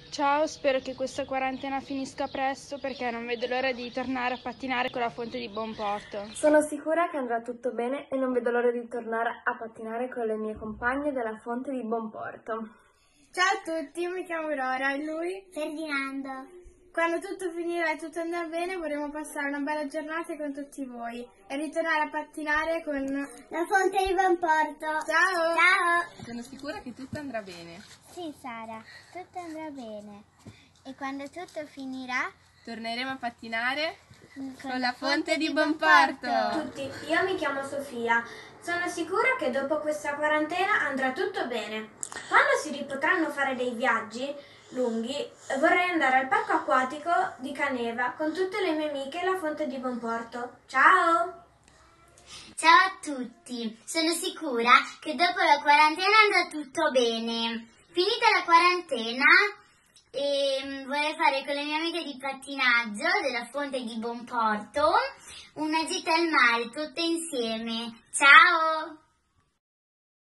Ciao, spero che questa quarantena finisca presto perché non vedo l'ora di tornare a pattinare con la Fonte di Buonporto. Sono sicura che andrà tutto bene e non vedo l'ora di tornare a pattinare con le mie compagne della Fonte di Buonporto. Ciao a tutti, io mi chiamo Aurora e lui? Ferdinando. Quando tutto finirà e tutto andrà bene vorremmo passare una bella giornata con tutti voi e ritornare a pattinare con la Fonte di Buonporto. Ciao! Ciao! Sono sicura che tutto andrà bene. Sì, Sara, tutto andrà bene. E quando tutto finirà, torneremo a pattinare con la Fonte di Buonporto. Tutti, io mi chiamo Sofia. Sono sicura che dopo questa quarantena andrà tutto bene. Quando si ripotranno fare dei viaggi lunghi, vorrei andare al parco acquatico di Caneva con tutte le mie amiche e la Fonte di Buonporto. Ciao! Ciao a tutti, sono sicura che dopo la quarantena andrà tutto bene. Finita la quarantena, vorrei fare con le mie amiche di pattinaggio della Fonte di Buonporto una gita al mare tutte insieme. Ciao!